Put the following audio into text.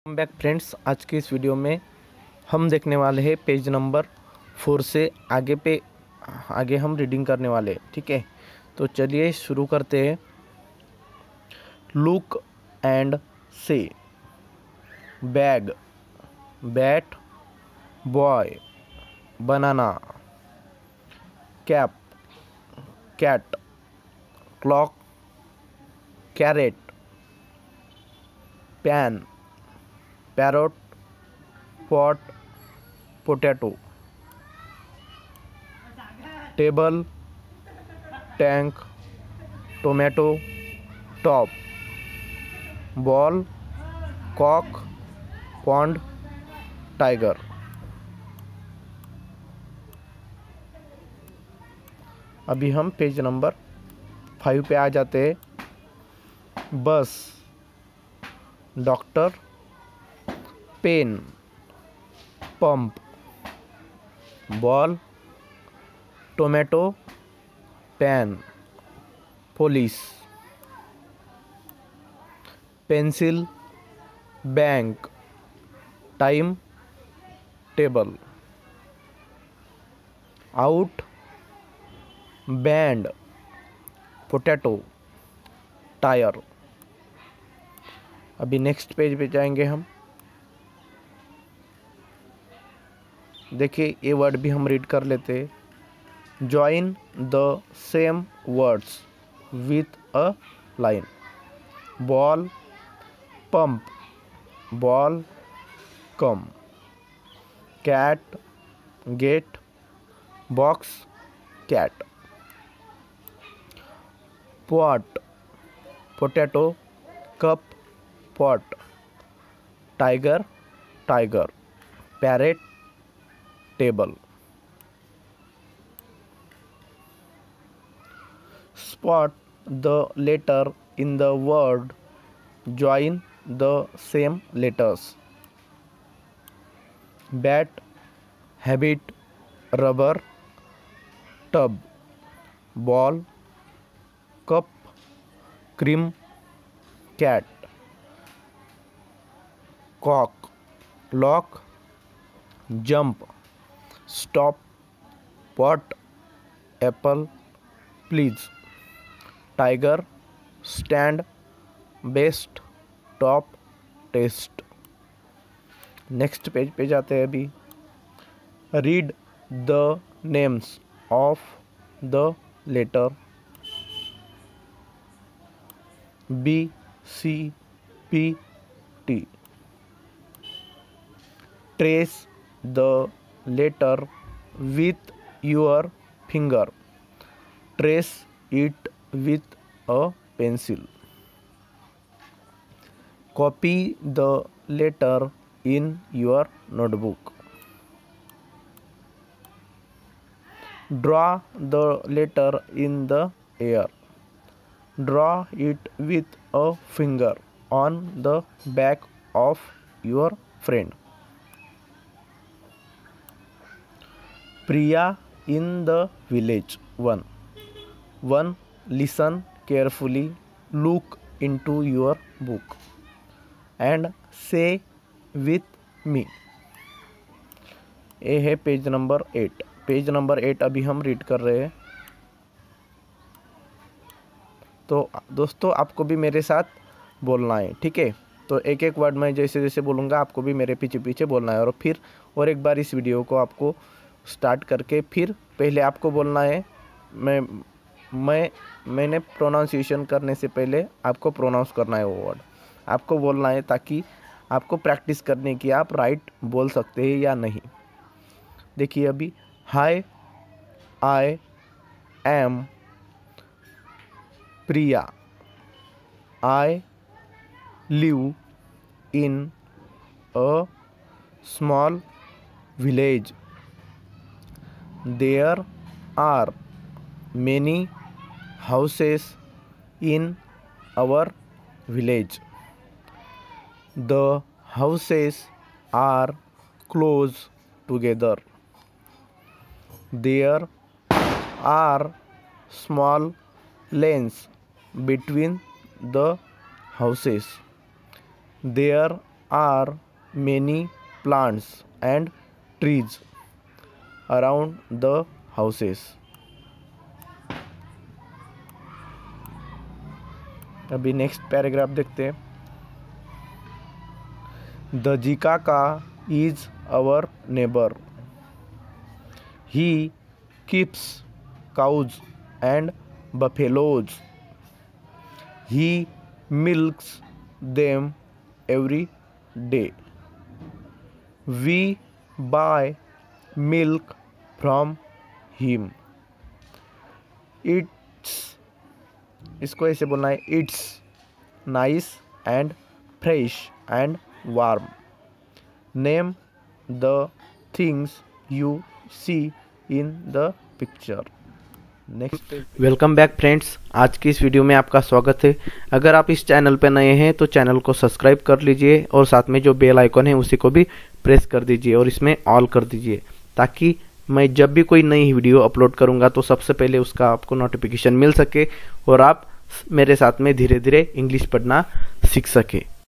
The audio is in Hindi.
बैक फ्रेंड्स, आज के इस वीडियो में हम देखने वाले हैं पेज नंबर 4 से आगे हम रीडिंग करने वाले हैं। ठीक है, तो चलिए शुरू करते हैं। Look and say, bag, bat, boy, banana, cap, cat, clock, carrot, pan, parrot, pot, potato, table, tank, tomato, top, ball, cock, pond, tiger. अभी हम पेज नंबर 5 पे आ जाते हैं। Bus, doctor, pen, pump, ball, tomato, pan, police, pencil, bank, time, table, out, band, potato, tyre. अभी नेक्स्ट पेज पे जाएंगे हम। देखिए, ये वर्ड भी हम रीड कर लेते हैं। Join the same words with a line. Ball, pump, ball, come, cat, gate, box, cat, pot, potato, cup, pot, tiger, tiger, parrot, table. Spot the letter in the word. Join the same letters. Bat, habit, rubber, tub, ball, cup, cream, cat, cock, lock, jump, stop, pot, apple, please, tiger, stand, best, top, test. Next page पे जाते हैं अभी। Read the names of the letter B, C, P, T. Trace the letter with your finger. Trace it with a pencil. Copy the letter in your notebook. Draw the letter in the air. Draw it with a finger on the back of your friend. Priya in the village. 1. Listen carefully, look into your book and say with me. ये है पेज नंबर 8। पेज नंबर 8 अभी हम रीड कर रहे हैं। तो दोस्तों, आपको भी मेरे साथ बोलना है। ठीक है, तो एक एक वर्ड मैं जैसे जैसे बोलूँगा आपको भी मेरे पीछे पीछे बोलना है। और फिर और एक बार इस वीडियो को आपको स्टार्ट करके फिर पहले आपको बोलना है। मैंने प्रोनाउंसिएशन करने से पहले आपको प्रोनाउंस करना है वो वर्ड आपको बोलना है, ताकि आपको प्रैक्टिस करने की आप राइट बोल सकते हैं या नहीं। देखिए अभी, hi, I am Priya, I live in a small village, there are many houses in our village. The houses are close together. There are small lanes between the houses. There are many plants and trees around the houses. अभी नेक्स्ट पैराग्राफ देखते हैं। द जिकाका is our neighbour, he keeps cows and buffaloes, he milks them every day, we buy milk from him, इसको ऐसे बोलना है, it's nice and fresh and warm, name the things you see in the picture. Next, welcome back friends, आज की इस वीडियो में आपका स्वागत है। अगर आप इस चैनल पर नए हैं तो चैनल को सब्सक्राइब कर लीजिए और साथ में जो बेल आइकन है उसी को भी प्रेस कर दीजिए और इसमें ऑल कर दीजिए, ताकि मैं जब भी कोई नई वीडियो अपलोड करूंगा तो सबसे पहले उसका आपको नोटिफिकेशन मिल सके और आप मेरे साथ में धीरे धीरे इंग्लिश पढ़ना सीख सके।